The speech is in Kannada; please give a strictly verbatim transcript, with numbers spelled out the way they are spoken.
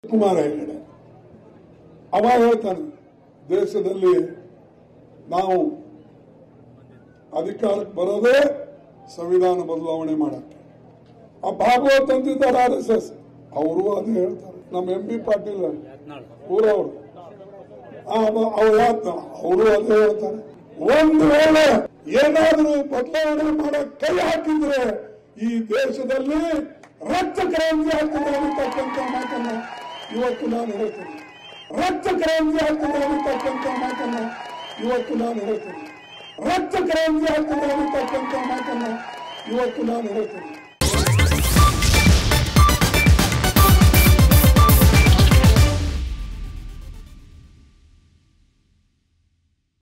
ಕುಮಾರ ಹೆಗಡೆ ಅವ ಹೇಳ್ತಾನೆ, ದೇಶದಲ್ಲಿ ನಾವು ಅಧಿಕಾರಕ್ಕೆ ಬರೋದೇ ಸಂವಿಧಾನ ಬದಲಾವಣೆ ಮಾಡಕ್ಕೆ. ಆ ಭಾಗವತ್ ಅಂತಿದ್ದಾರೆ ಆರ್ ಎಸ್ ಎಸ್, ಅವರು ಅದೇ ಹೇಳ್ತಾರೆ. ನಮ್ಮ ಎಂ ಬಿ ಪಾಟೀಲ್ ಊರವರು ಅವ್ರು ಅವರು ಅದೇ ಹೇಳ್ತಾರೆ. ಒಂದು ವೇಳೆ ಏನಾದರೂ ಬದಲಾವಣೆ ಮಾಡಕ್ ಕೈ ಹಾಕಿದ್ರೆ ಈ ದೇಶದಲ್ಲಿ ರಕ್ತ ಕ್ರಾಂತಿ ಆಗ್ತದೆ ಅನ್ನತಕ್ಕಂಥ ಮಾತನ್ನ ಇವತ್ತು ನಾನು ಹೇಳ್ತೇನೆ. ರಕ್ತ ಕ್ರಾಂತಿ ಆಗ್ತದೆ ಅನ್ನತಕ್ಕಂಥ ಮಾತನ್ನ ಇವತ್ತು ನಾನು ಹೇಳ್ತೇನೆ. ರಕ್ತ ಕ್ರಾಂತಿ ಆಗ್ತದೆ ಅನ್ನತಕ್ಕಂಥ ಮಾತನ್ನ ಇವತ್ತು ನಾನು ಹೇಳ್ತೇನೆ.